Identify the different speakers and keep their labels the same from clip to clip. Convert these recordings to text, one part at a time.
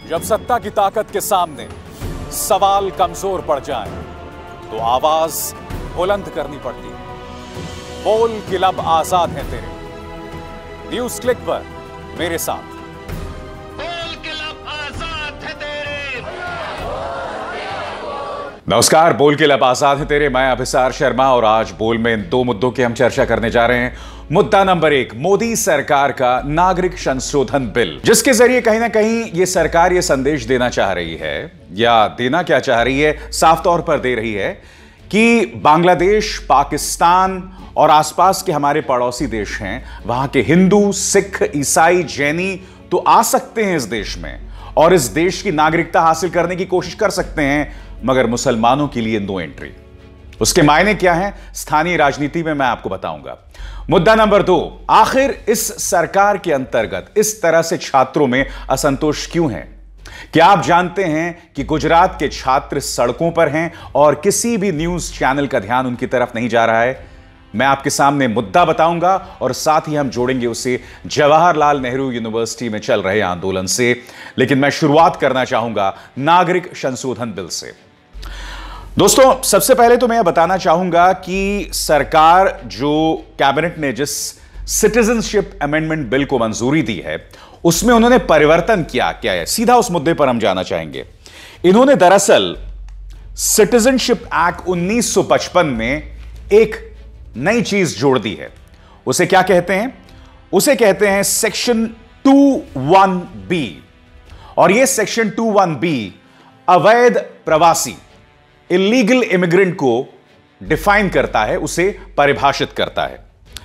Speaker 1: जब सत्ता की ताकत के सामने सवाल कमजोर पड़ जाए तो आवाज बुलंद करनी पड़ती है। बोल कि लब आजाद हैं तेरे। न्यूज क्लिक पर मेरे साथ।
Speaker 2: बोल के लब आजाद है तेरे।
Speaker 1: नमस्कार, बोल के लब आजाद है तेरे। मैं अभिसार शर्मा और आज बोल में इन दो मुद्दों की हम चर्चा करने जा रहे हैं। मुद्दा नंबर 1, मोदी सरकार का नागरिक संशोधन बिल, जिसके जरिए कहीं ना कहीं यह सरकार यह संदेश देना चाह रही है, या देना क्या चाह रही है, साफ तौर पर दे रही है कि बांग्लादेश, पाकिस्तान और आसपास के हमारे पड़ोसी देश हैं, वहां के हिंदू, सिख, ईसाई, जैनी तो आ सकते हैं इस देश में और इस देश की नागरिकता हासिल करने की कोशिश कर सकते हैं, मगर मुसलमानों के लिए नो एंट्री। उसके मायने क्या हैं स्थानीय राजनीति में मैं आपको बताऊंगा। मुद्दा नंबर 2, आखिर इस सरकार के अंतर्गत इस तरह से छात्रों में असंतोष क्यों है? क्या आप जानते हैं कि गुजरात के छात्र सड़कों पर हैं और किसी भी न्यूज चैनल का ध्यान उनकी तरफ नहीं जा रहा है? मैं आपके सामने मुद्दा बताऊंगा और साथ ही हम जोड़ेंगे उसे जवाहरलाल नेहरू यूनिवर्सिटी में चल रहे आंदोलन से। लेकिन मैं शुरुआत करना चाहूंगा नागरिक संशोधन बिल से। दोस्तों, सबसे पहले तो मैं बताना चाहूंगा कि सरकार जो कैबिनेट ने जिस सिटीजनशिप अमेंडमेंट बिल को मंजूरी दी है उसमें उन्होंने परिवर्तन क्या है, सीधा उस मुद्दे पर हम जाना चाहेंगे। इन्होंने दरअसल सिटीजनशिप एक्ट 1955 में एक नई चीज जोड़ दी है। उसे क्या कहते हैं? उसे कहते हैं सेक्शन 21B। और यह सेक्शन 21B अवैध प्रवासी, इलीगल इमिग्रेंट को डिफाइन करता है, उसे परिभाषित करता है।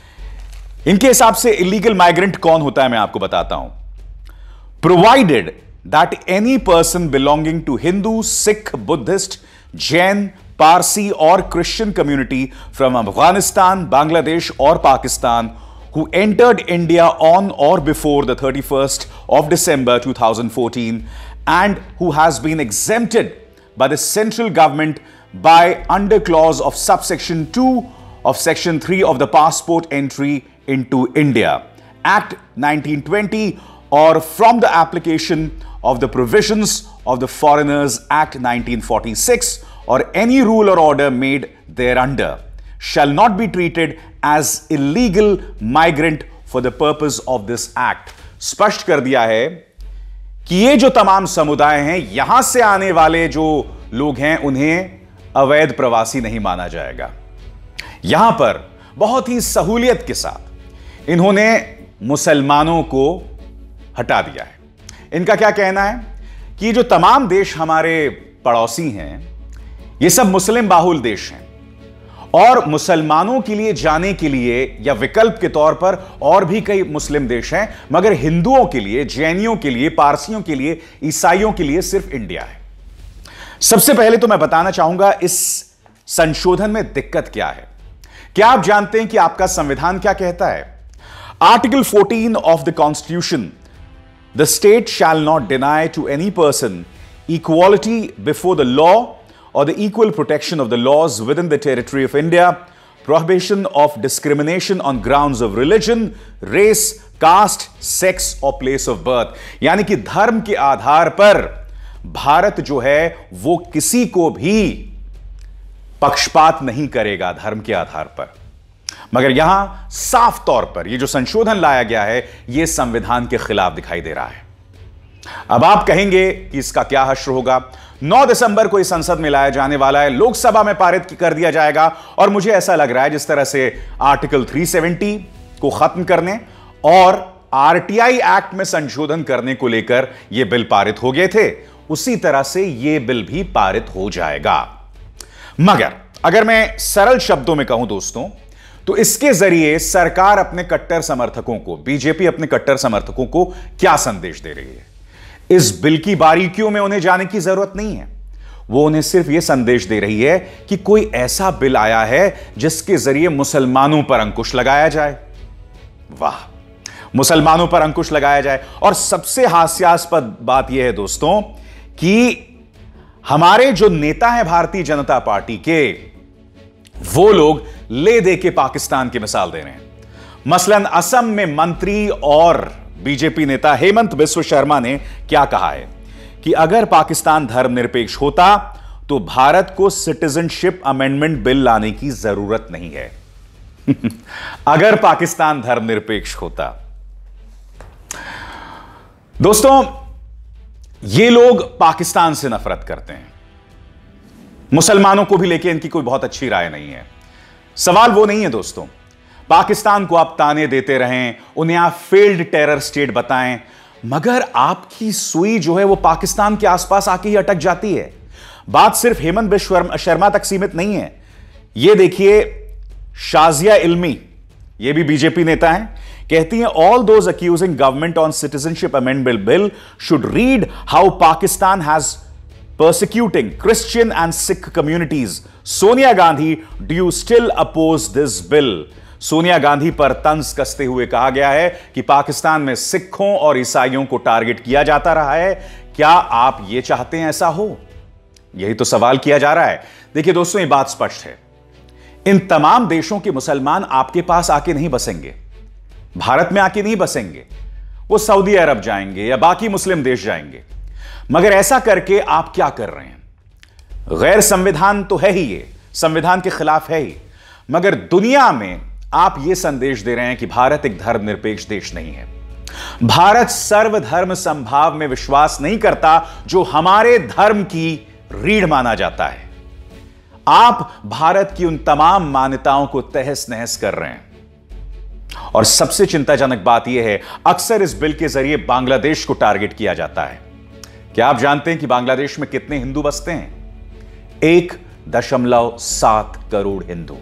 Speaker 1: इनके हिसाब से इलीगल माइग्रेंट कौन होता है मैं आपको बताता हूं। Provided that any person belonging to Hindu, Sikh, Buddhist, Jain, Parsi और Christian community from Afghanistan, Bangladesh और Pakistan who entered India on or before the 31st of December 2014 and who has been exempted by the central government by under clause of subsection 2 of section 3 of the Passport Entry into India Act 1920 or from the application of the provisions of the Foreigners Act 1946 or any rule or order made thereunder shall not be treated as illegal migrant for the purpose of this act। स्पष्ट कर दिया है कि ये जो तमाम समुदाय हैं, यहां से आने वाले जो लोग हैं, उन्हें अवैध प्रवासी नहीं माना जाएगा। यहां पर बहुत ही सहूलियत के साथ इन्होंने मुसलमानों को हटा दिया है। इनका क्या कहना है कि जो तमाम देश हमारे पड़ोसी हैं, ये सब मुस्लिम बाहुल देश हैं और मुसलमानों के लिए जाने के लिए या विकल्प के तौर पर और भी कई मुस्लिम देश हैं, मगर हिंदुओं के लिए, जैनियों के लिए, पारसियों के लिए, ईसाइयों के लिए सिर्फ इंडिया है। सबसे पहले तो मैं बताना चाहूंगा इस संशोधन में दिक्कत क्या है। क्या आप जानते हैं कि आपका संविधान क्या कहता है? Article 14 of the constitution, the state shall not deny to any person equality before the law or the equal protection of the laws within the territory of India, prohibition of discrimination on grounds of religion, race, caste, sex or place of birth। यानी कि धर्म के आधार पर भारत जो है वो किसी को भी पक्षपात नहीं करेगा धर्म के आधार पर। मगर यहां साफ तौर पर यह जो संशोधन लाया गया है, यह संविधान के खिलाफ दिखाई दे रहा है। अब आप कहेंगे कि इसका क्या हश्र होगा? 9 दिसंबर को इस संसद में लाया जाने वाला है, लोकसभा में पारित कर दिया जाएगा और मुझे ऐसा लग रहा है जिस तरह से आर्टिकल 370 को खत्म करने और आरटीआई एक्ट में संशोधन करने को लेकर यह बिल पारित हो गए थे, उसी तरह से यह बिल भी पारित हो जाएगा। मगर अगर मैं सरल शब्दों में कहूं दोस्तों, तो इसके जरिए सरकार अपने कट्टर समर्थकों को, बीजेपी अपने कट्टर समर्थकों को क्या संदेश दे रही है? इस बिल की बारीकियों में उन्हें जाने की जरूरत नहीं है। वो उन्हें सिर्फ यह संदेश दे रही है कि कोई ऐसा बिल आया है जिसके जरिए मुसलमानों पर अंकुश लगाया जाए। वाह, मुसलमानों पर अंकुश लगाया जाए। और सबसे हास्यास्पद बात यह है दोस्तों कि हमारे जो नेता हैं भारतीय जनता पार्टी के, वो लोग ले दे के पाकिस्तान की मिसाल दे रहे हैं। मसलन असम में मंत्री और बीजेपी नेता हेमंत बिस्व शर्मा ने क्या कहा है कि अगर पाकिस्तान धर्मनिरपेक्ष होता तो भारत को सिटीजनशिप अमेंडमेंट बिल लाने की जरूरत नहीं है। अगर पाकिस्तान धर्मनिरपेक्ष होता। दोस्तों, ये लोग पाकिस्तान से नफरत करते हैं, मुसलमानों को भी लेके इनकी कोई बहुत अच्छी राय नहीं है। सवाल वो नहीं है दोस्तों, पाकिस्तान को आप ताने देते रहें, उन्हें आप फेल्ड टेरर स्टेट बताएं, मगर आपकी सुई जो है वो पाकिस्तान के आसपास आके ही अटक जाती है। बात सिर्फ हेमंत बिश्व शर्मा तक सीमित नहीं है। यह देखिए, शाजिया इल्मी, ये भी बीजेपी नेता हैं, कहती हैं all those accusing government on citizenship amendment bill should read how Pakistan has persecuting Christian and Sikh communities. Sonia Gandhi, do you still oppose this bill? Sonia Gandhi पर तंज कसते हुए कहा गया है कि पाकिस्तान में सिखों और ईसाइयों को टारगेट किया जाता रहा है। क्या आप यह चाहते हैं ऐसा हो? यही तो सवाल किया जा रहा है। देखिए दोस्तों, ये बात स्पष्ट है, इन तमाम देशों के मुसलमान आपके पास आके नहीं बसेंगे, भारत में आके नहीं बसेंगे, वो सऊदी अरब जाएंगे या बाकी मुस्लिम देश जाएंगे। मगर ऐसा करके आप क्या कर रहे हैं? गैर संविधान तो है ही, ये संविधान के खिलाफ है ही, मगर दुनिया में आप यह संदेश दे रहे हैं कि भारत एक धर्मनिरपेक्ष देश नहीं है। भारत सर्वधर्म संभाव में विश्वास नहीं करता, जो हमारे धर्म की रीढ़ माना जाता है। आप भारत की उन तमाम मान्यताओं को तहस नहस कर रहे हैं। और सबसे चिंताजनक बात यह है, अक्सर इस बिल के जरिए बांग्लादेश को टारगेट किया जाता है। क्या आप जानते हैं कि बांग्लादेश में कितने हिंदू बसते हैं? 1.7 करोड़ हिंदू।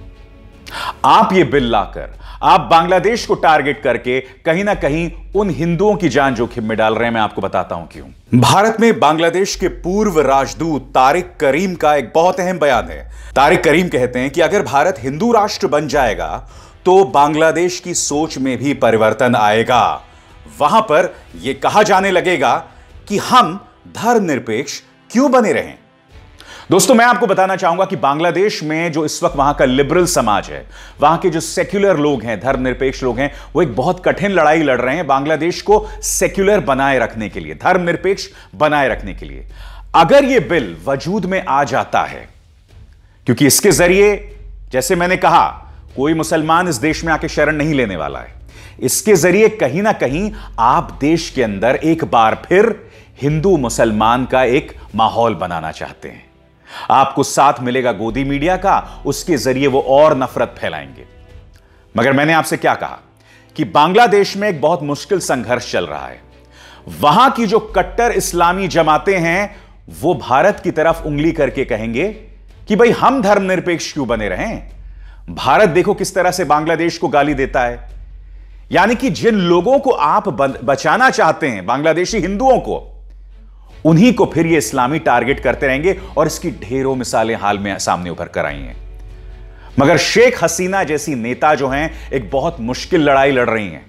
Speaker 1: आप ये बिल लाकर आप बांग्लादेश को टारगेट करके कहीं ना कहीं उन हिंदुओं की जान जोखिम में डाल रहे हैं। मैं आपको बताता हूं क्यों। भारत में बांग्लादेश के पूर्व राजदूत तारिक करीम का एक बहुत अहम बयान है। तारिक करीम कहते हैं कि अगर भारत हिंदू राष्ट्र बन जाएगा तो बांग्लादेश की सोच में भी परिवर्तन आएगा। वहां पर यह कहा जाने लगेगा कि हम धर्मनिरपेक्ष क्यों बने रहें। दोस्तों, मैं आपको बताना चाहूंगा कि बांग्लादेश में जो इस वक्त वहां का लिबरल समाज है, वहां के जो सेक्युलर लोग हैं, धर्मनिरपेक्ष लोग हैं, वो एक बहुत कठिन लड़ाई लड़ रहे हैं बांग्लादेश को सेक्युलर बनाए रखने के लिए, धर्मनिरपेक्ष बनाए रखने के लिए। अगर यह बिल वजूद में आ जाता है, क्योंकि इसके जरिए, जैसे मैंने कहा, कोई मुसलमान इस देश में आके शरण नहीं लेने वाला है, इसके जरिए कहीं ना कहीं आप देश के अंदर एक बार फिर हिंदू मुसलमान का एक माहौल बनाना चाहते हैं। आपको साथ मिलेगा गोदी मीडिया का, उसके जरिए वो और नफरत फैलाएंगे। मगर मैंने आपसे क्या कहा कि बांग्लादेश में एक बहुत मुश्किल संघर्ष चल रहा है। वहां की जो कट्टर इस्लामी जमातें हैं, वो भारत की तरफ उंगली करके कहेंगे कि भाई हम धर्मनिरपेक्ष क्यों बने रहें। भारत देखो किस तरह से बांग्लादेश को गाली देता है। यानी कि जिन लोगों को आप बचाना चाहते हैं, बांग्लादेशी हिंदुओं को, उन्हीं को फिर ये इस्लामी टारगेट करते रहेंगे। और इसकी ढेरों मिसालें हाल में सामने उभर कर आई हैं। मगर शेख हसीना जैसी नेता जो हैं, एक बहुत मुश्किल लड़ाई लड़ रही हैं।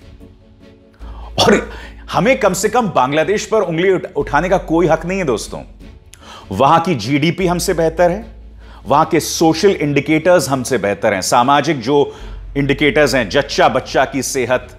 Speaker 1: और हमें कम से कम बांग्लादेश पर उंगली उठाने का कोई हक नहीं है दोस्तों। वहां की जीडीपी हमसे बेहतर है, वहां के सोशल इंडिकेटर्स हमसे बेहतर हैं, सामाजिक जो इंडिकेटर्स हैं, जच्चा बच्चा की सेहत,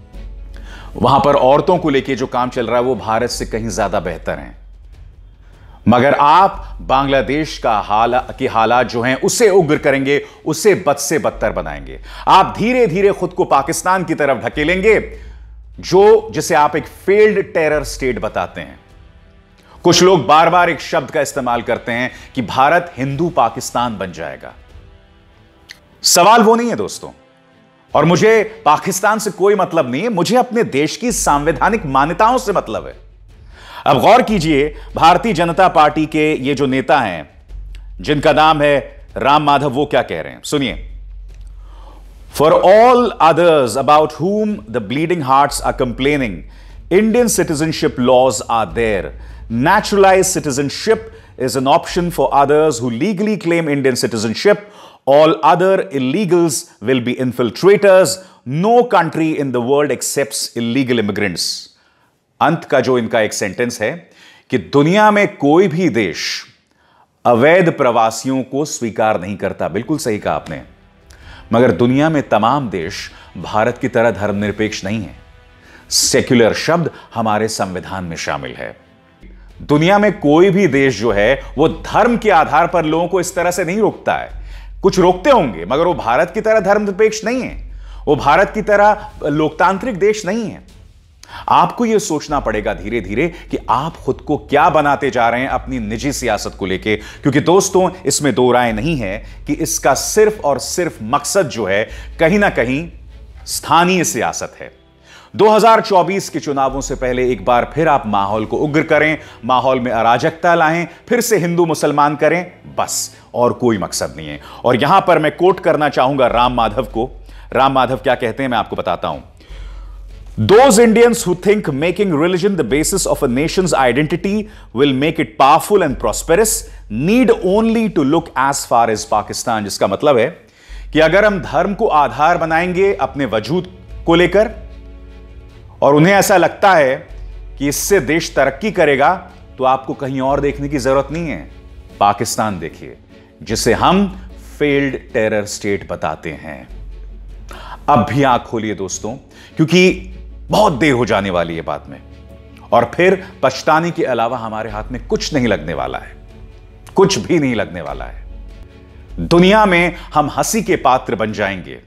Speaker 1: वहां पर औरतों को लेके जो काम चल रहा है, वो भारत से कहीं ज्यादा बेहतर हैं। मगर आप बांग्लादेश का हालात जो हैं उसे उग्र करेंगे, उसे बद से बदतर बनाएंगे। आप धीरे धीरे खुद को पाकिस्तान की तरफ ढकेलेंगे, जिसे आप एक फेल्ड टेरर स्टेट बताते हैं। कुछ लोग बार बार एक शब्द का इस्तेमाल करते हैं कि भारत हिंदू पाकिस्तान बन जाएगा। सवाल वो नहीं है दोस्तों, और मुझे पाकिस्तान से कोई मतलब नहीं है, मुझे अपने देश की संवैधानिक मान्यताओं से मतलब है। अब गौर कीजिए, भारतीय जनता पार्टी के ये जो नेता हैं, जिनका नाम है राम माधव, वो क्या कह रहे हैं, सुनिए। For all others about whom the bleeding hearts are complaining, Indian citizenship laws are there. Naturalized citizenship is an option for others who legally claim Indian citizenship. All other illegals will be infiltrators. No country in the world accepts illegal immigrants. अंत का जो इनका एक sentence है कि दुनिया में कोई भी देश अवैध प्रवासियों को स्वीकार नहीं करता। बिल्कुल सही कहा आपने। मगर दुनिया में तमाम देश भारत की तरह धर्मनिरपेक्ष नहीं है। सेक्युलर शब्द हमारे संविधान में शामिल है। दुनिया में कोई भी देश जो है वो धर्म के आधार पर लोगों को इस तरह से नहीं रोकता है। कुछ रोकते होंगे, मगर वो भारत की तरह धर्मनिरपेक्ष नहीं है, वो भारत की तरह लोकतांत्रिक देश नहीं है। आपको यह सोचना पड़ेगा धीरे धीरे कि आप खुद को क्या बनाते जा रहे हैं अपनी निजी सियासत को लेके, क्योंकि दोस्तों इसमें दो राय नहीं है कि इसका सिर्फ और सिर्फ मकसद जो है कहीं ना कहीं स्थानीय सियासत है। 2024 के चुनावों से पहले एक बार फिर आप माहौल को उग्र करें, माहौल में अराजकता लाएं, फिर से हिंदू मुसलमान करें, बस और कोई मकसद नहीं है। और यहां पर मैं कोट करना चाहूंगा राम माधव को। राम माधव क्या कहते हैं मैं आपको बताता हूं। Those Indians who think making religion the basis of a nation's identity will make it powerful and prosperous need only to look as far as Pakistan। जिसका मतलब है कि अगर हम धर्म को आधार बनाएंगे अपने वजूद को लेकर और उन्हें ऐसा लगता है कि इससे देश तरक्की करेगा, तो आपको कहीं और देखने की जरूरत नहीं है। पाकिस्तान देखिए, जिसे हम फेल्ड टेरर स्टेट बताते हैं। अब भी आंख खोलिए दोस्तों, क्योंकि बहुत देर हो जाने वाली है बाद में, और फिर पछताने के अलावा हमारे हाथ में कुछ नहीं लगने वाला है, कुछ भी नहीं लगने वाला है। दुनिया में हम हंसी के पात्र बन जाएंगे,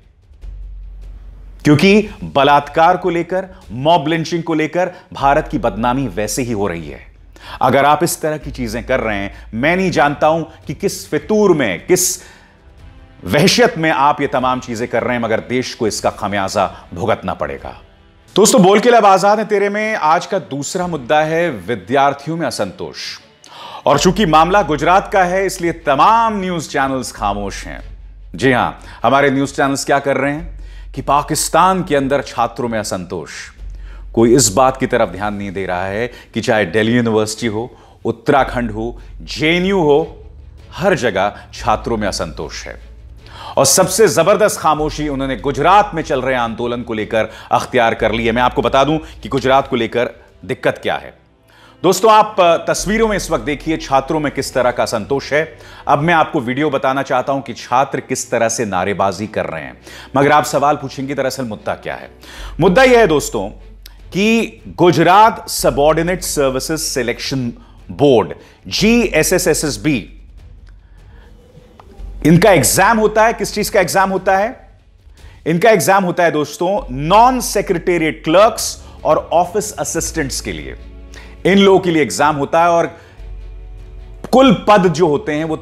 Speaker 1: क्योंकि बलात्कार को लेकर, मॉब लिंचिंग को लेकर भारत की बदनामी वैसे ही हो रही है। अगर आप इस तरह की चीजें कर रहे हैं, मैं नहीं जानता हूं कि किस फितूर में, किस वहशत में आप ये तमाम चीजें कर रहे हैं, मगर देश को इसका खमियाजा भुगतना पड़ेगा। दोस्तों, बोल के लब आजाद है तेरे में आज का दूसरा मुद्दा है विद्यार्थियों में असंतोष। और चूंकि मामला गुजरात का है, इसलिए तमाम न्यूज चैनल्स खामोश हैं। जी हां, हमारे न्यूज चैनल्स क्या कर रहे हैं कि पाकिस्तान के अंदर छात्रों में असंतोष। कोई इस बात की तरफ ध्यान नहीं दे रहा है कि चाहे दिल्ली यूनिवर्सिटी हो, उत्तराखंड हो, जेएनयू हो, हर जगह छात्रों में असंतोष है। और सबसे जबरदस्त खामोशी उन्होंने गुजरात में चल रहे आंदोलन को लेकर अख्तियार कर ली है। मैं आपको बता दूं कि गुजरात को लेकर दिक्कत क्या है। दोस्तों, आप तस्वीरों में इस वक्त देखिए छात्रों में किस तरह का संतोष है। अब मैं आपको वीडियो बताना चाहता हूं कि छात्र किस तरह से नारेबाजी कर रहे हैं। मगर आप सवाल पूछेंगे दरअसल मुद्दा क्या है। मुद्दा यह है दोस्तों कि Gujarat subordinate services selection board GSSSB, इनका एग्जाम होता है। किस चीज का एग्जाम होता है? इनका एग्जाम होता है दोस्तों नॉन सेक्रेटेरिएट क्लर्क्स और ऑफिस असिस्टेंट्स के लिए। इन लोगों के लिए एग्जाम होता है और कुल पद जो होते हैं वो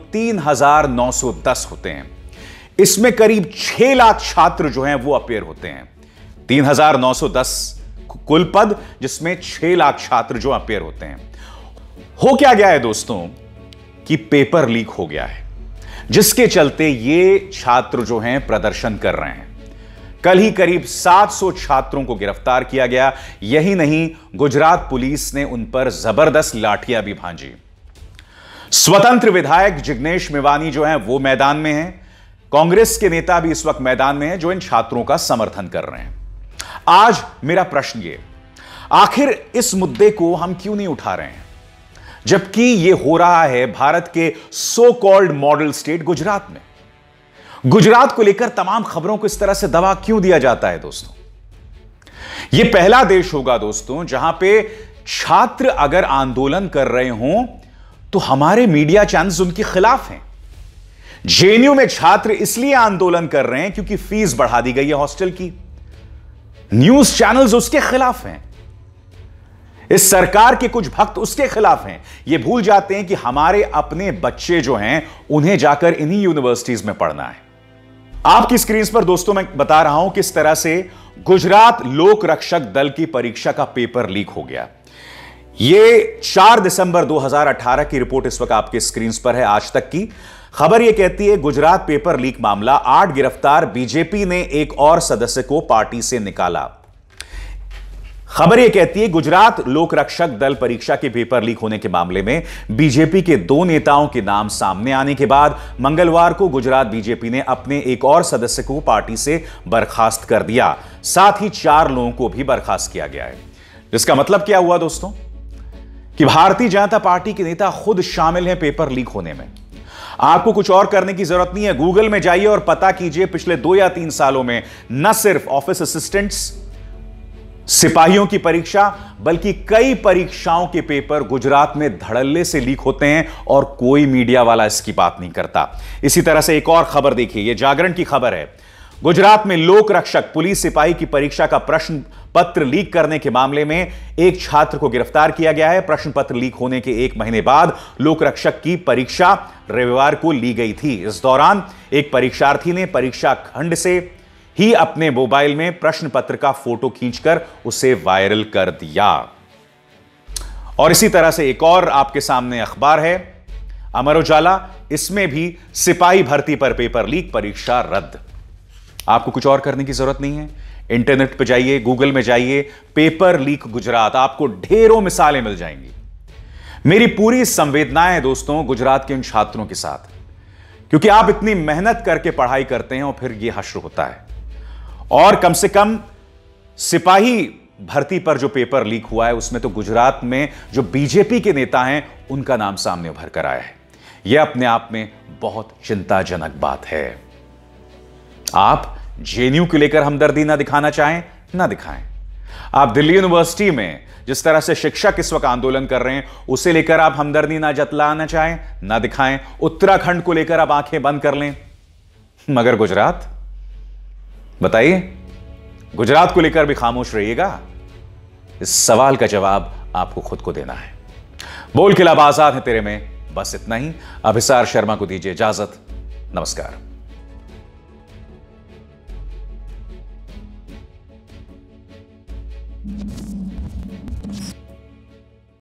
Speaker 1: 3,910 होते हैं। इसमें करीब 6 लाख छात्र जो हैं वो अपेयर होते हैं। 3,910 कुल पद, जिसमें 6 लाख छात्र जो अपेयर होते हैं। हो क्या गया है दोस्तों कि पेपर लीक हो गया है, जिसके चलते ये छात्र जो हैं प्रदर्शन कर रहे हैं। कल ही करीब 700 छात्रों को गिरफ्तार किया गया। यही नहीं, गुजरात पुलिस ने उन पर जबरदस्त लाठियां भी भांजी। स्वतंत्र विधायक जिग्नेश मेवानी जो हैं वो मैदान में हैं। कांग्रेस के नेता भी इस वक्त मैदान में हैं जो इन छात्रों का समर्थन कर रहे हैं। आज मेरा प्रश्न ये, आखिर इस मुद्दे को हम क्यों नहीं उठा रहे हैं, जबकि यह हो रहा है भारत के so called model state Gujarat में। गुजरात को लेकर तमाम खबरों को इस तरह से दबा क्यों दिया जाता है दोस्तों? यह पहला देश होगा दोस्तों जहां पे छात्र अगर आंदोलन कर रहे हों तो हमारे मीडिया चैनल्स उनके खिलाफ हैं। जेएनयू में छात्र इसलिए आंदोलन कर रहे हैं क्योंकि फीस बढ़ा दी गई है हॉस्टल की। न्यूज चैनल्स उसके खिलाफ हैं। इस सरकार के कुछ भक्त उसके खिलाफ हैं। ये भूल जाते हैं कि हमारे अपने बच्चे जो हैं उन्हें जाकर इन्हीं यूनिवर्सिटीज में पढ़ना है। आपकी स्क्रीन पर दोस्तों मैं बता रहा हूं किस तरह से गुजरात लोक रक्षक दल की परीक्षा का पेपर लीक हो गया। यह 4 दिसंबर 2018 की रिपोर्ट इस वक्त आपके स्क्रीन पर है, आज तक की खबर। यह कहती है गुजरात पेपर लीक मामला, 8 गिरफ्तार, बीजेपी ने एक और सदस्य को पार्टी से निकाला। खबर यह कहती है गुजरात लोक रक्षक दल परीक्षा के पेपर लीक होने के मामले में बीजेपी के 2 नेताओं के नाम सामने आने के बाद मंगलवार को गुजरात बीजेपी ने अपने एक और सदस्य को पार्टी से बर्खास्त कर दिया। साथ ही 4 लोगों को भी बर्खास्त किया गया है। जिसका मतलब क्या हुआ दोस्तों कि भारतीय जनता पार्टी के नेता खुद शामिल हैं पेपर लीक होने में। आपको कुछ और करने की जरूरत नहीं है, गूगल में जाइए और पता कीजिए पिछले 2 या 3 सालों में न सिर्फ ऑफिस असिस्टेंट्स, सिपाहियों की परीक्षा बल्कि कई परीक्षाओं के पेपर गुजरात में धड़ल्ले से लीक होते हैं और कोई मीडिया वाला इसकी बात नहीं करता। इसी तरह से एक और खबर देखिए, यह जागरण की खबर है। गुजरात में लोक रक्षक पुलिस सिपाही की परीक्षा का प्रश्न पत्र लीक करने के मामले में एक छात्र को गिरफ्तार किया गया है। प्रश्न पत्र लीक होने के 1 महीने बाद लोक रक्षक की परीक्षा रविवार को ली गई थी। इस दौरान एक परीक्षार्थी ने परीक्षा खंड से ही अपने मोबाइल में प्रश्न पत्र का फोटो खींचकर उसे वायरल कर दिया। और इसी तरह से एक और आपके सामने अखबार है अमर उजाला, इसमें भी सिपाही भर्ती पर पेपर लीक, परीक्षा रद्द। आपको कुछ और करने की जरूरत नहीं है, इंटरनेट पर जाइए, गूगल में जाइए, पेपर लीक गुजरात, आपको ढेरों मिसालें मिल जाएंगी। मेरी पूरी संवेदनाएं दोस्तों गुजरात के उन छात्रों के साथ, क्योंकि आप इतनी मेहनत करके पढ़ाई करते हैं और फिर यह हश्र होता है। और कम से कम सिपाही भर्ती पर जो पेपर लीक हुआ है उसमें तो गुजरात में जो बीजेपी के नेता हैं उनका नाम सामने उभर कर आया है। यह अपने आप में बहुत चिंताजनक बात है। आप जेएनयू को लेकर हमदर्दी ना दिखाना चाहें, ना दिखाएं। आप दिल्ली यूनिवर्सिटी में जिस तरह से शिक्षक इस वक्त आंदोलन कर रहे हैं उसे लेकर आप हमदर्दी ना जतलाना चाहें, ना दिखाएं। उत्तराखंड को लेकर आप आंखें बंद कर लें, मगर गुजरात, बताइए, गुजरात को लेकर भी खामोश रहिएगा? इस सवाल का जवाब आपको खुद को देना है। बोल के लब आजाद है तेरे में, बस इतना ही। अभिसार शर्मा को दीजिए इजाजत। नमस्कार।